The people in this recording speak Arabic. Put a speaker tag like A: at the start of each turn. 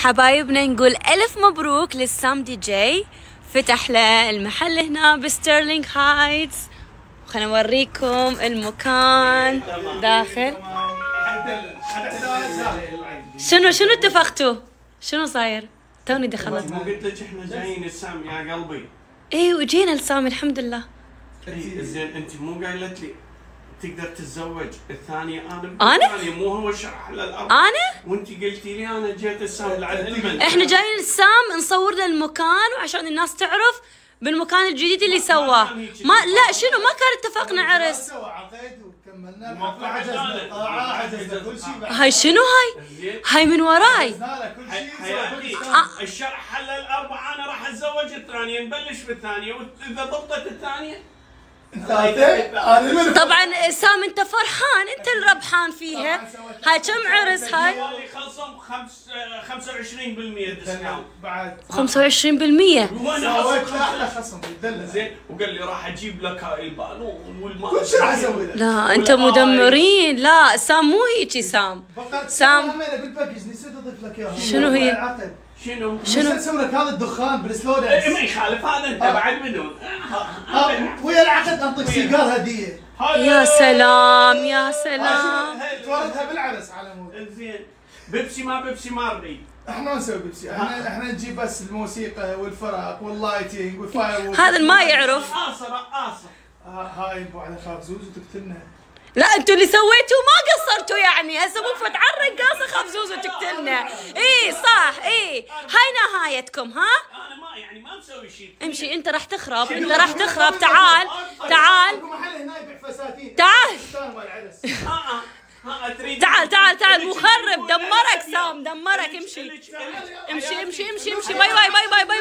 A: حبايبنا نقول ألف مبروك للسام دي جي، فتح له المحل هنا بستيرلينغ هايتس. خلينا نوريكم المكان داخل. شنو اتفقتوا؟ شنو صاير؟ توني دخلت.
B: مو قلت لك احنا جايين السام يا قلبي؟
A: ايه وجينا لسام الحمد لله.
B: زين انت مو قايلت لي تقدر تتزوج الثانية؟
A: أنا؟
B: الثانية مو هو شرح للأرض.
A: أنا؟
B: وأنت قلتي لي أنا جيت السام لعند
A: إحنا جايين السام نصور له المكان وعشان الناس تعرف بالمكان الجديد اللي سواه. ما لا شنو ما كان اتفقنا عرس. هاي شنو هاي من وراي.
B: الشرح حل الأربعة أنا راح أتزوج الثانية، نبلش بالثانية وإذا ضبطت الثانية
A: طبعا سام انت فرحان، انت الربحان فيها. هاي كم عرس هاي؟
B: خلصهم 25% ديسكاونت
A: بعد 25%.
B: سويت له احلى خصم زين، وقال لي راح اجيب لك هاي البالون والماء
C: كل شيء راح اسوي لك.
A: لا انت مدمرين. لا سام مو هيجي. سام
C: بالباكج نسيت اضيف لك اياها.
A: شنو هي؟
B: شنو
C: اسوي لك هذا الدخان بالسلودنس.
B: ما يخالف هذا انت بعد بدون
C: ويا العقد انطيك سيجار هديه.
A: يا سلام يا سلام.
C: توردها بالعرس على مود.
B: زين بيبسي ما نريد.
C: احنا ما نسوي بيبسي، احنا نجيب بس الموسيقى والفرق واللايتنج والفاير.
A: هذا ما يعرف.
B: رقاصة
C: هاي ابو على خاف زوز وتقتلنا.
A: لا انتوا اللي سويتوا ما قصرتوا يعني. هسه مو فتح الرقاصه خاف زوزو تقتلنا. اي صح اي هاي نهايتكم. ها
B: انا ما مسوي شيء.
A: امشي انت راح تخرب. تعال
C: محل هنا يبيع فساتين.
A: تعال مخرب. دمرك سام دمرك. امشي باي باي.